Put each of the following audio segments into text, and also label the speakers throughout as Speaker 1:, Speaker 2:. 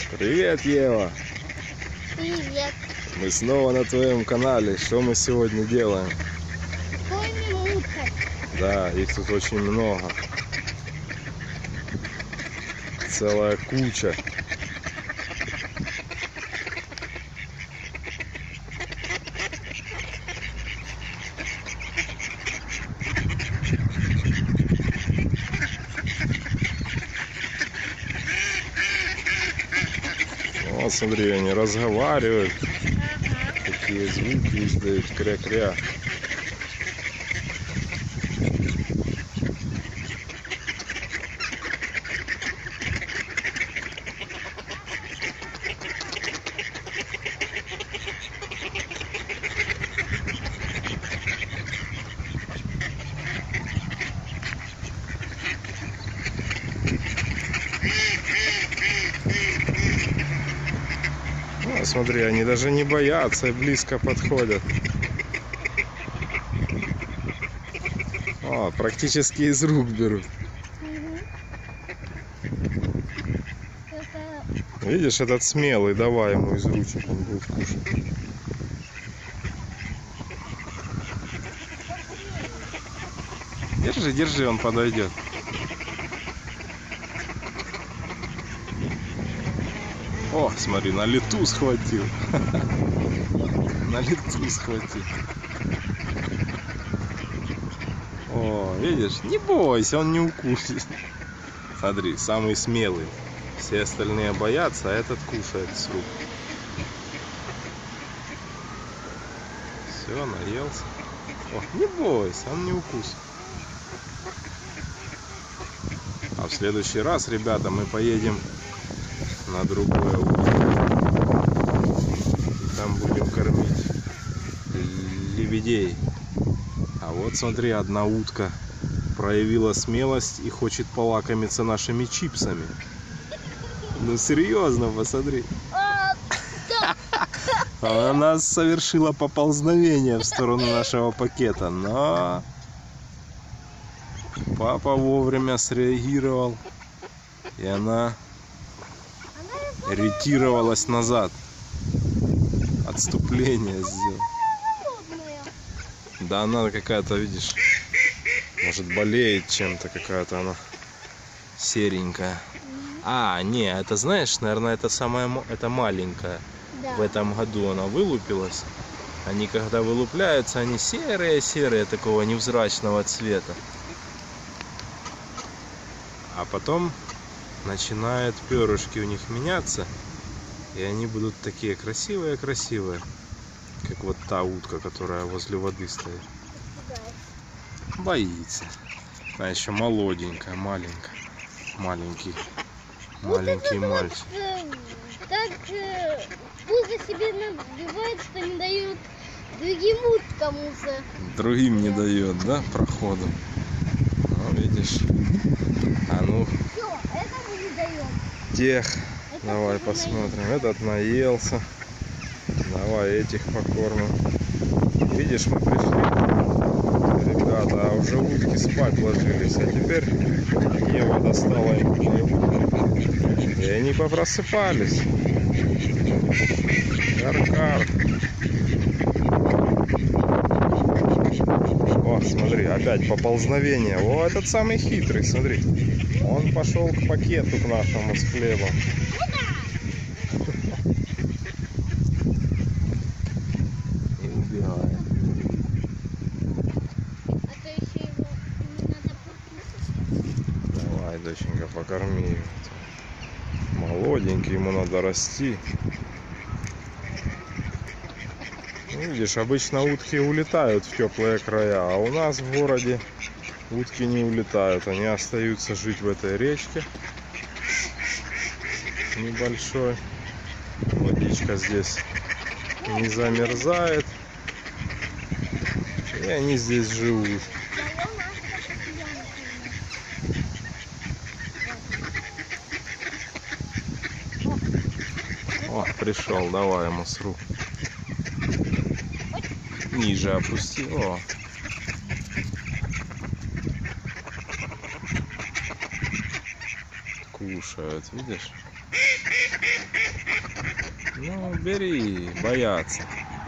Speaker 1: Привет, Ева!
Speaker 2: Привет!
Speaker 1: Мы снова на твоем канале. Что мы сегодня делаем?
Speaker 2: Кормим уток.
Speaker 1: Да, их тут очень много. Целая куча. Вот, смотри, они разговаривают. Такие звуки издают, кря-кря. Ну, смотри, они даже не боятся и близко подходят. О, практически из рук берут. Видишь, этот смелый, давай ему из ручек, он будет кушать. Держи, держи, он подойдет. О, смотри, на лету схватил. На лету схватил. О, видишь, не бойся, он не укусит. Смотри, самый смелый. Все остальные боятся, а этот кушает с рук. Все, наелся. О, не бойся, он не укусит. А в следующий раз, ребята, мы поедем на другое озеро. И там будем кормить лебедей. А вот смотри, одна утка проявила смелость и хочет полакомиться нашими чипсами. Ну серьезно, посмотри. Она совершила поползновение в сторону нашего пакета, но папа вовремя среагировал, и она ретировалась назад. Отступление сделала. Да она какая-то, видишь, может болеет чем-то, какая-то она серенькая. А, не, это знаешь, наверное, это самая, это маленькая. Да. В этом году она вылупилась. Они когда вылупляются, они серые-серые, такого невзрачного цвета. А потом начинают перышки у них меняться, и они будут такие красивые-красивые, как вот та утка, которая возле воды стоит. Боится. Она еще молоденькая, маленькая, маленький мальчик.
Speaker 2: Так пузо себе набивает, что не дает другим уткам уже.
Speaker 1: Другим не дает, да, проходу. Ну, видишь. А ну.
Speaker 2: Все, этому не даем.
Speaker 1: Тех. Давай посмотрим. Этот наелся. Давай этих покормим. Видишь, мы пришли. Ребята, а уже утки спать ложились. А теперь Ева достала им. И они попросыпались. Кар-кар. О, смотри, опять поползновение. О, этот самый хитрый, смотри. Он пошел к пакету к нашему с хлебом. И убегает. Давай, доченька, покорми его. Молоденький, ему надо расти. Видишь, обычно утки улетают в теплые края, а у нас в городе утки не улетают, они остаются жить в этой речке небольшой. Водичка здесь не замерзает, и они здесь живут. О, пришел, давай ему с рук. Ниже опусти. О. Кушают, видишь? Ну, бери, боятся.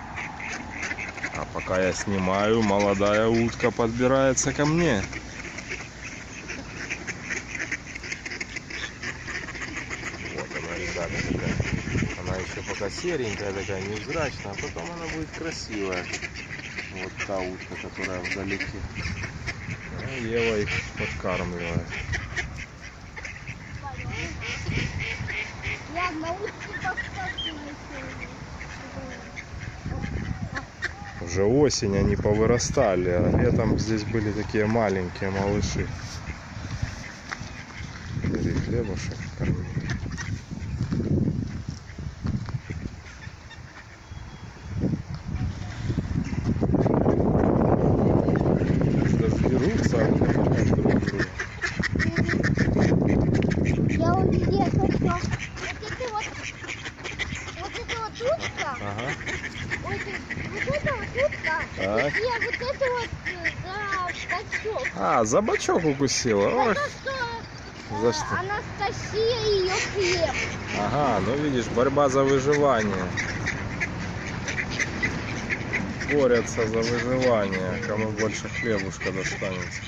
Speaker 1: А пока я снимаю, молодая утка подбирается ко мне. Вот она, ребята, такая. Она еще пока серенькая, такая невзрачная, а потом она будет красивая. Вот та утка, которая вдалеке. А Ева их подкармливает.
Speaker 2: Я на утке поставлю.
Speaker 1: Уже осень, они повырастали, а летом здесь были такие маленькие малыши. Бери хлебушек, корми. Разберутся друг друга.
Speaker 2: Я увидела только вот эта вот утка.
Speaker 1: Ага.
Speaker 2: Вот эта вот утка.
Speaker 1: Так.
Speaker 2: И вот это вот за бочок.
Speaker 1: А, за бочок укусила. Ох,
Speaker 2: Это что?
Speaker 1: за что?
Speaker 2: Анастасия и ее хлеб.
Speaker 1: Ага, ну видишь, борьба за выживание. Борются за выживание, кому больше хлебушка достанется.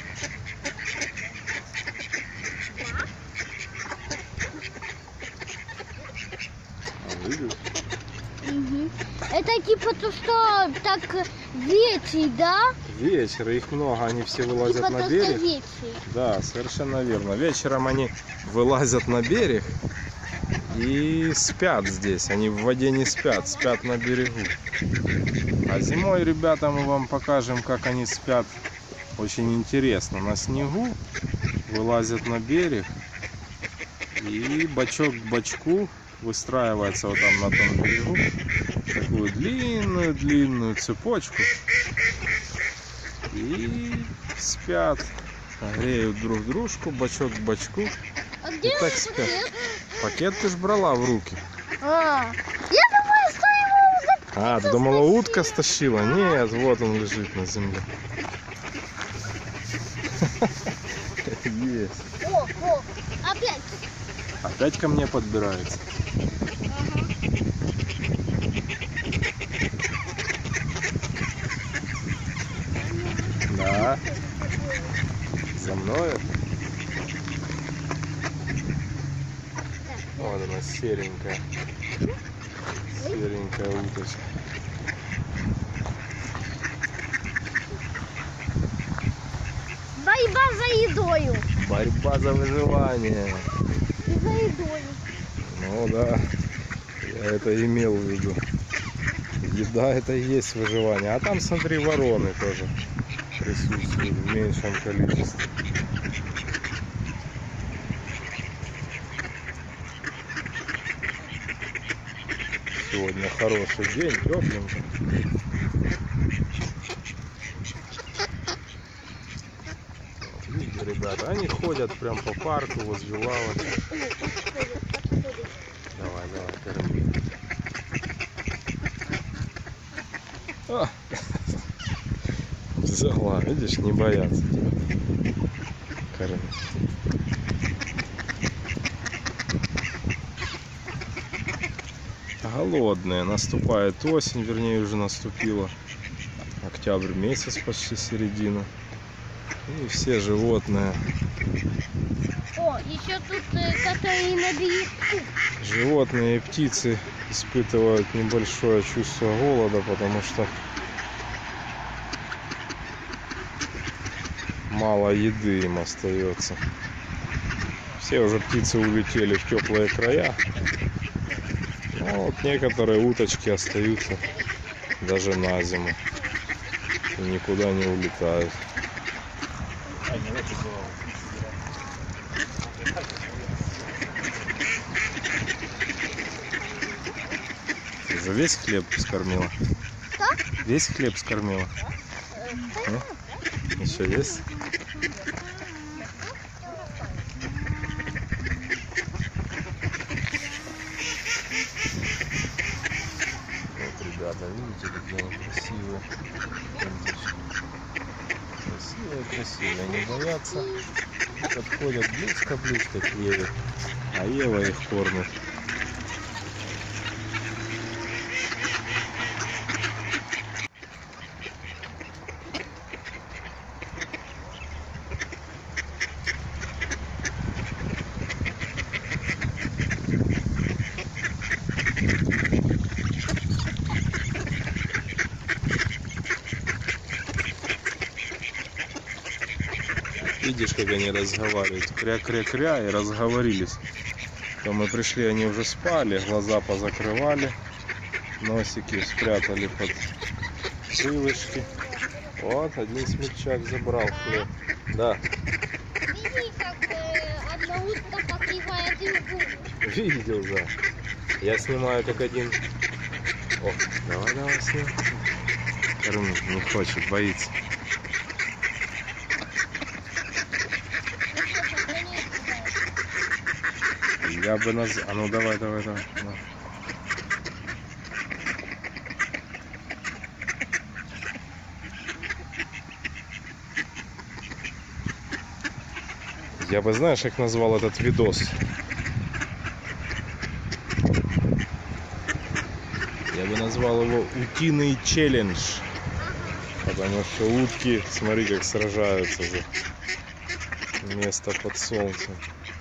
Speaker 1: А видишь?
Speaker 2: Угу. Это типа то, что так ветви, да?
Speaker 1: Вечер, их много, они все вылазят
Speaker 2: Типа
Speaker 1: на
Speaker 2: то, что
Speaker 1: берег.
Speaker 2: ветви.
Speaker 1: Да, совершенно верно. Вечером они вылазят на берег и спят здесь. Они в воде не спят, спят на берегу. А зимой, ребята, мы вам покажем, как они спят. Очень интересно. На снегу вылазят на берег и бочок к бочку выстраивается вот там на том берегу. Такую длинную цепочку. И спят. Греют друг дружку, бочок к бочку.
Speaker 2: А где
Speaker 1: И так
Speaker 2: этот
Speaker 1: спят.
Speaker 2: пакет?
Speaker 1: Пакет ты ж брала в руки.
Speaker 2: Я думаю, что его
Speaker 1: А, ты думала, утка стащила? Нет, вот он лежит на земле. Есть.
Speaker 2: О, опять.
Speaker 1: Опять ко мне подбирается. Да. За мной. Вот она, серенькая. Серенькая уточка.
Speaker 2: Борьба за едою.
Speaker 1: Борьба за выживание.
Speaker 2: И за едою.
Speaker 1: Ну да, я это имел в виду. Еда — это и есть выживание. А там, смотри, вороны тоже присутствуют в меньшем количестве. Сегодня хороший день, тепленько. Вот, видите, ребята, они ходят прям по парку возле лавок. Давай, корми. А, взяла, видишь, не боятся тебя. Корми. Голодные. Наступает осень, вернее уже наступила. Октябрь месяц, почти середина. И все животные.
Speaker 2: О, еще тут которые на берегу.
Speaker 1: Животные и птицы испытывают небольшое чувство голода, потому что мало еды им остается. Все уже птицы улетели в теплые края. Но вот некоторые уточки остаются даже на зиму и никуда не улетают. Ты уже весь хлеб скормила?
Speaker 2: Что?
Speaker 1: Весь хлеб скормила? Еще есть? Вот, ребята, видите, какие они красивые. Красивые, не боятся. Подходят близко к Еве, а Ева их кормит Видишь, как они разговаривают? Кря-кря-кря и разговорились. То мы пришли, они уже спали, глаза позакрывали, носики спрятали под крылышки. Вот, один смельчак забрал хлеб. Да.
Speaker 2: Видишь, как одна утка покрывает другую.
Speaker 1: Видел, да. Я снимаю как один. О, давай, снимай. Корми, не хочет, боится. Я бы А ну давай. Да. Я бы, знаешь, как назвал этот видос? Я бы назвал его «Утиный челлендж». Потому что утки, смотри, как сражаются за место под солнцем.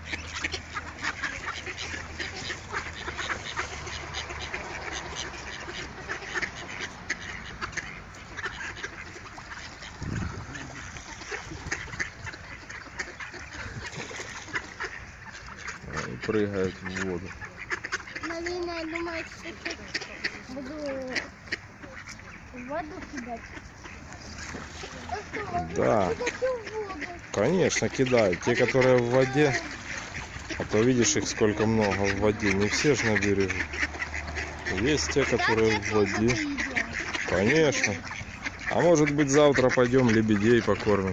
Speaker 1: И прыгают в воду.
Speaker 2: Наверное, думаю, что буду в воду кидать.
Speaker 1: Да, конечно, кидают. Те, которые в воде, а то видишь их сколько много в воде. Не все же на берегу. Есть те, которые в воде. Конечно. А может быть, завтра пойдем лебедей покормим.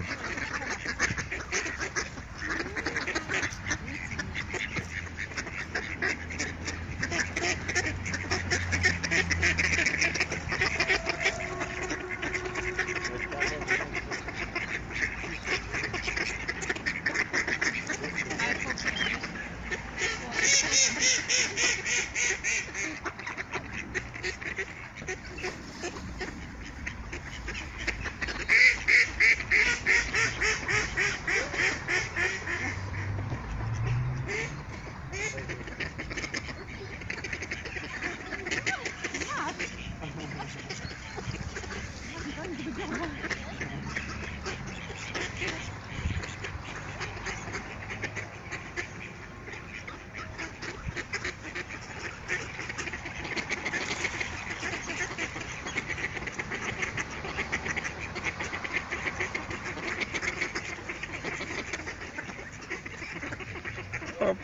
Speaker 1: Оп.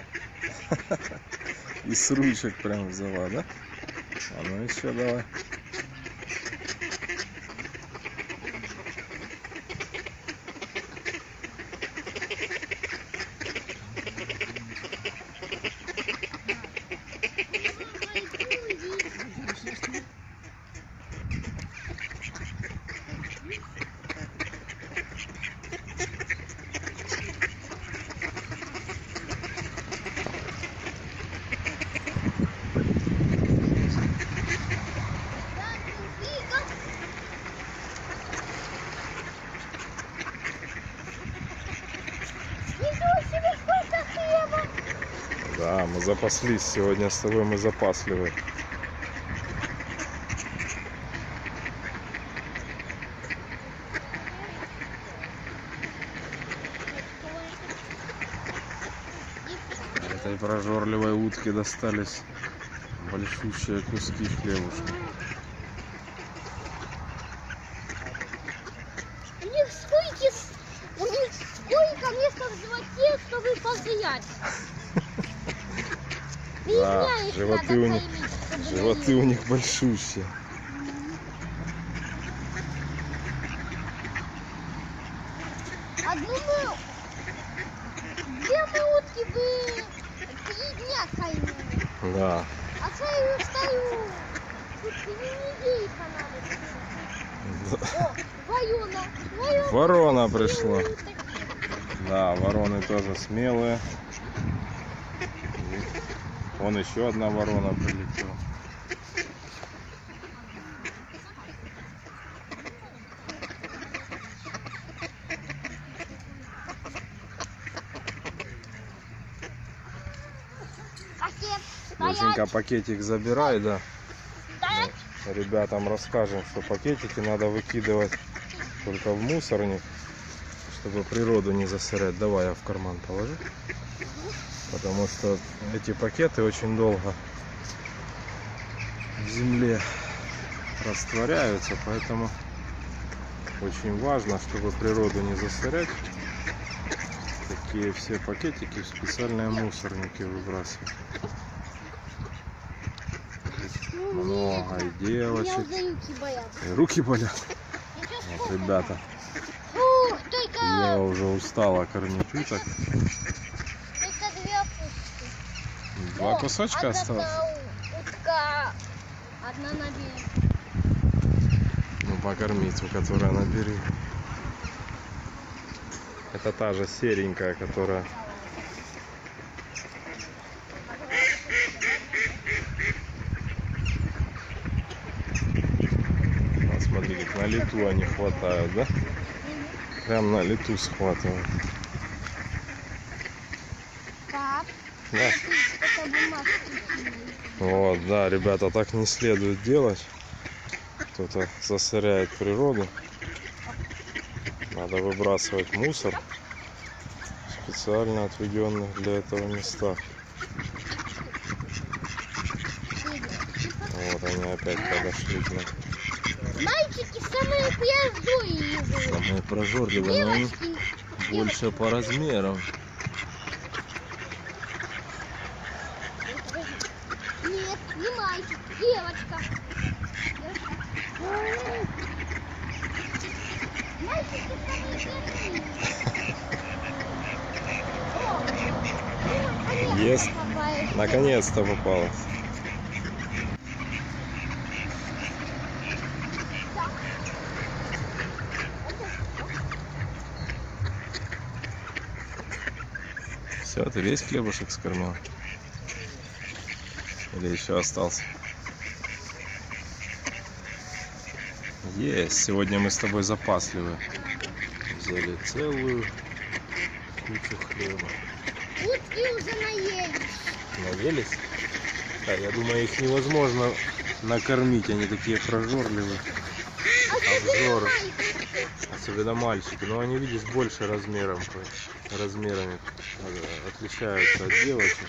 Speaker 1: И с ручек прям взяла, да? А ну еще давай. Да, мы запаслись сегодня с тобой, мы запасливы. Этой прожорливой утке достались большущие куски хлебушка.
Speaker 2: У них сколько места в животе, чтобы постоять.
Speaker 1: Да, животы у них большущие.
Speaker 2: Две утки бы 3 дня кормили.
Speaker 1: Да.
Speaker 2: А стою, тут 2 недели понадобится. О,
Speaker 1: Ворона пришла. Да, вороны тоже смелые. Вон еще одна ворона прилетела. Доченька, пакетик забирай, да. Мы ребятам расскажем, что пакетики надо выкидывать только в мусорник, чтобы природу не засорять. Давай я в карман положу. Потому что эти пакеты очень долго в земле растворяются, поэтому очень важно, чтобы природу не засорять. Такие все пакетики в специальные мусорники выбрасывают. Много и девочек. И руки болят. Вот, ребята. Я уже устала кормить уток. Два кусочка осталось.
Speaker 2: Одна на берег.
Speaker 1: Ну, покормить у которой на берегу. Это та же серенькая, которая... Смотри, как на лету они хватают, да? Прям на лету схватывают.
Speaker 2: Пап,
Speaker 1: Да.
Speaker 2: это бумажки.
Speaker 1: Вот, да, ребята, так не следует делать. Кто-то засоряет природу. Надо выбрасывать мусор в специально отведенных для этого местах. Вот они опять подошли к нам.
Speaker 2: Мальчики самые пьяные.
Speaker 1: Самые прожорливые, но они больше по размерам.
Speaker 2: Нет, не мальчик, девочка. Мальчики самые пьяные.
Speaker 1: Есть. Наконец-то попалась. Все, ты весь хлебушек скормил? Или еще остался? Есть. Сегодня мы с тобой запасливы. Взяли целую кучу хлеба.
Speaker 2: Утки уже наелись.
Speaker 1: Наелись? Да, я думаю, их невозможно накормить. Они такие прожорливые. Обжоры. Особенно мальчики. Но они, видишь, больше размерами отличаются от девочек.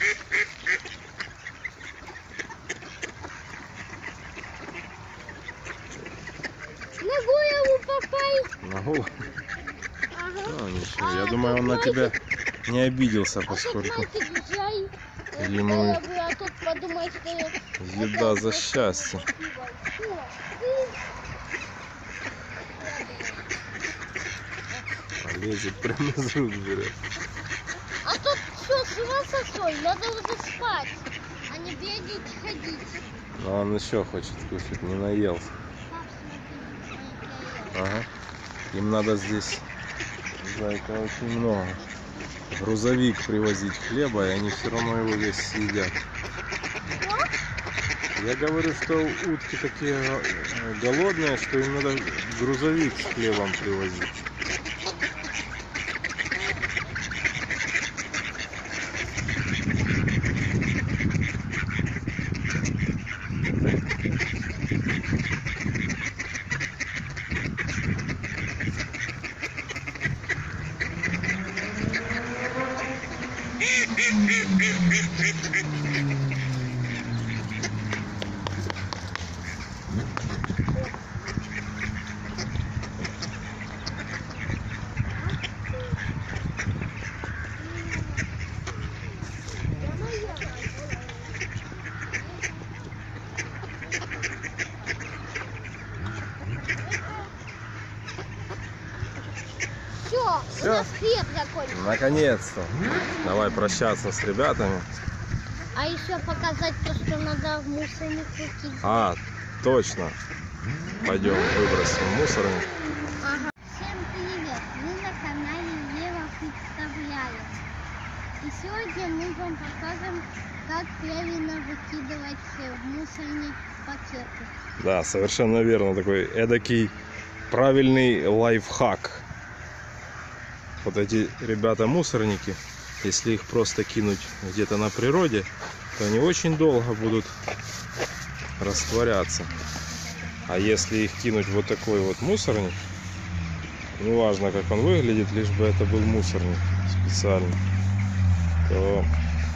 Speaker 2: Ногу ему попай.
Speaker 1: Ногу?
Speaker 2: Ага.
Speaker 1: Ну, ничего. Я думаю, он на тебя не обиделся, поскольку
Speaker 2: Или
Speaker 1: ему
Speaker 2: а тут подумай, что я...
Speaker 1: еда за счастье. Лезет прямо из рук берет.
Speaker 2: А тут что, с ума сошел? Надо уже спать, а не бегать, ходить.
Speaker 1: Но он еще хочет кушать, не наелся.
Speaker 2: Пап, смотри,
Speaker 1: Ага. Им надо здесь, зайка, очень много. Грузовик привозить хлеба, и они все равно его весь съедят. Я говорю, что утки такие голодные, что им надо грузовик с хлебом привозить.
Speaker 2: Все, у нас хлеб закончился.
Speaker 1: Наконец-то. Давай прощаться с ребятами.
Speaker 2: А еще показать то, что надо в мусорник выкинуть.
Speaker 1: А, точно. Пойдем выбросим мусорник.
Speaker 2: Ага. Всем привет! Вы на канале Ева представляет. И сегодня мы вам покажем, как правильно выкидывать в мусорник пакеты.
Speaker 1: Да, совершенно верно. Такой эдакий правильный лайфхак. Вот эти ребята-мусорники, если их просто кинуть где-то на природе, то они очень долго будут растворяться. А если их кинуть в вот такой вот мусорник, неважно как он выглядит, лишь бы это был мусорник специальный, то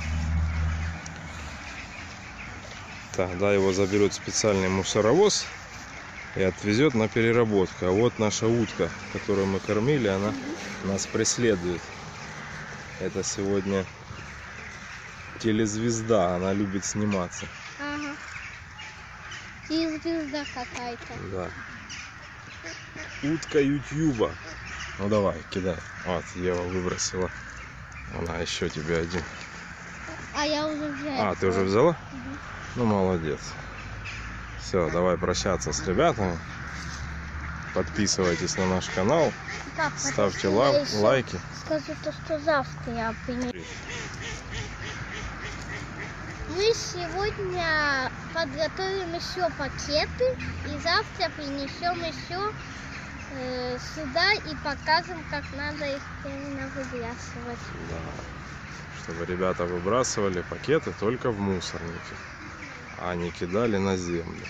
Speaker 1: тогда его заберет специальный мусоровоз и отвезет на переработку. А вот наша утка, которую мы кормили, она нас преследует. Это сегодня телезвезда, она любит сниматься.
Speaker 2: Ага. Телезвезда какая-то.
Speaker 1: Да. Утка Ютьюба. Ну давай, кидай. Вот, Ева выбросила. Она еще тебе один.
Speaker 2: А я уже взяла.
Speaker 1: А, ты уже взяла?
Speaker 2: Угу.
Speaker 1: Ну, молодец. Все, давай прощаться с ребятами. Подписывайтесь на наш канал.
Speaker 2: Пап,
Speaker 1: Ставьте
Speaker 2: подожди, я
Speaker 1: лайки.
Speaker 2: еще скажу то, что завтра я принесу. Мы сегодня подготовим еще пакеты и завтра принесем еще сюда и покажем, как надо их именно выбрасывать.
Speaker 1: Да. Чтобы ребята выбрасывали пакеты только в мусорнике, а не кидали на землю.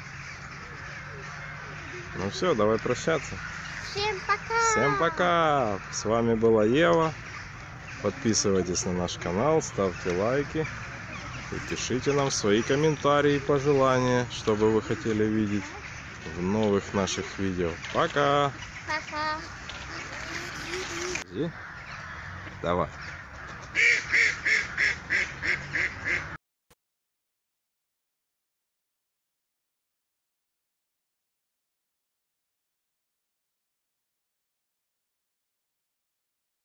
Speaker 1: Ну все, давай прощаться.
Speaker 2: Всем пока!
Speaker 1: Всем пока! С вами была Ева. Подписывайтесь на наш канал, ставьте лайки и пишите нам свои комментарии и пожелания, что бы вы хотели видеть в новых наших видео. Пока!
Speaker 2: Пока!
Speaker 1: Давай.